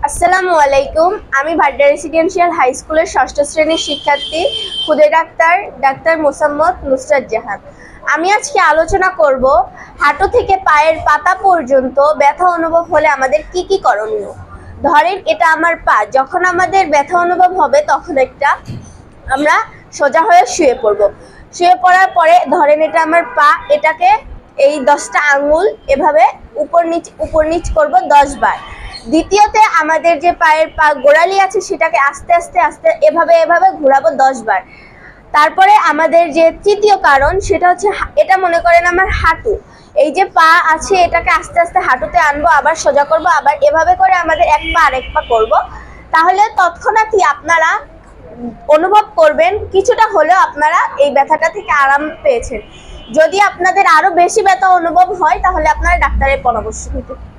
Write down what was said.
আসসালামু আলাইকুম। আমি ভাড্ডা রেসিডেন্সিয়াল হাই স্কুলের ষষ্ঠ শ্রেণীর শিক্ষার্থী খুদে ডাক্তার মোসাম্মদ নুসরাত জাহান। আমি আজকে আলোচনা করব হাঁটু থেকে পায়ের পাতা পর্যন্ত ব্যথা অনুভব হলে আমাদের কি কি করণীয়। ধরেন এটা আমার পা, যখন আমাদের ব্যথা অনুভব হবে তখন আমরা সোজা হয়ে শুয়ে পড়ব। শুয়ে পড়ার পরে ধরেন এটা আমার পা, এটাকে এই 10টা আঙ্গুল এভাবে উপর নিচ করব 10 বার। দ্বিতীয়তে আমাদের যে পায়ের গোড়ালি আছে সেটাকে আস্তে আস্তে আস্তে এভাবে ঘোরাবো 10 বার। তারপরে আমাদের যে তৃতীয় কারণ সেটা হচ্ছে এটা মনে করেন আমার হাঁটু, এই যে পা আছে এটাকে আস্তে আস্তে হাঁটুতে আনবো, আবার সোজা করব, আবার এভাবে করে আমাদের এক পা আরেক পা করব। তাহলে তৎক্ষণাৎই আপনারা অনুভব করবেন কিছুটা হলেও আপনারা এই ব্যথাটা থেকে আরাম পেয়েছেন। যদি আপনাদের আরো বেশি ব্যথা অনুভব হয় তাহলে আপনারা ডাক্তারের পরামর্শ নিতে